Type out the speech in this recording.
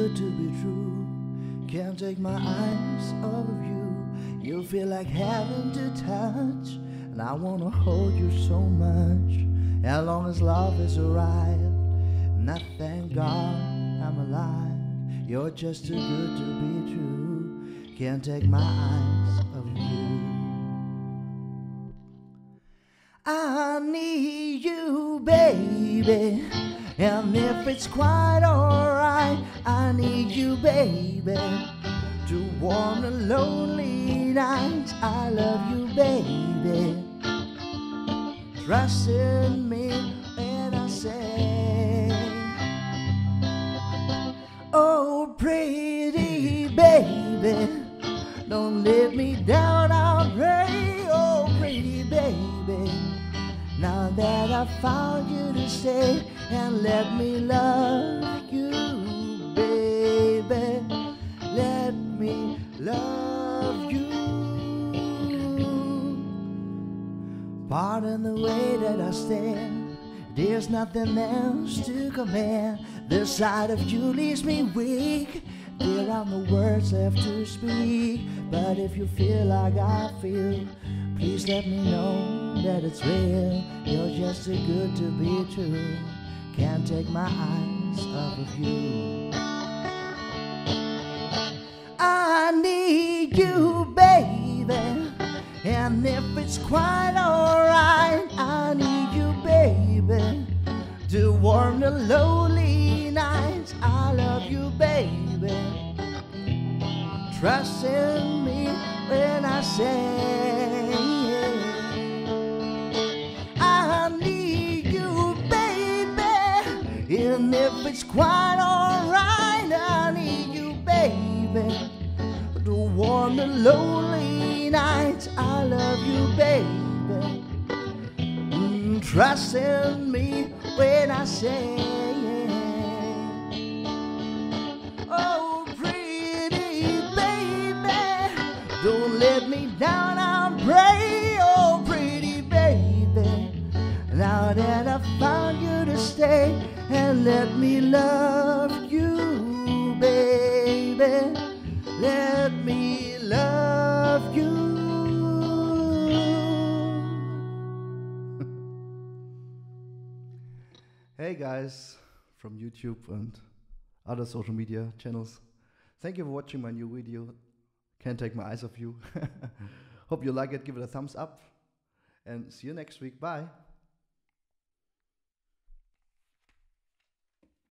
good to be true. Can't take my eyes off of you. You feel like heaven to touch, and I wanna hold you so much. As long as love has arrived, and I thank God I'm alive. You're just too good to be true. Can't take my eyes off of you. I need you, baby. And if it's quite alright, I need you, baby, to warm the lonely nights. I love you, baby. Trust in me when I say, oh, pretty baby, don't let me down, I'll pray. Oh, pretty baby, now that I found you to stay, and let me love you, baby. Let me love you. Pardon the way that I stand, there's nothing else to command. The sight of you leaves me weak. There are no words left to speak. But if you feel like I feel, please let me know that it's real. You're just too good to be true. Can't take my eyes off of you. I need you, baby. And if it's quite alright, I need you, baby, to warm the lonely nights. I love you, baby. Trust in me when I say, I need you, baby. And if it's quite alright, I need you, baby, to warm the lonely nights. I love you, baby. Trust in me when I say, oh, pretty baby, don't let me down, I'll pray. Oh, pretty baby, now that I found you to stay, and let me love you, baby. Let me love you. Hey guys from YouTube and other social media channels. Thank you for watching my new video. Can't take my eyes off you. Hope you like it. Give it a thumbs up. And see you next week. Bye.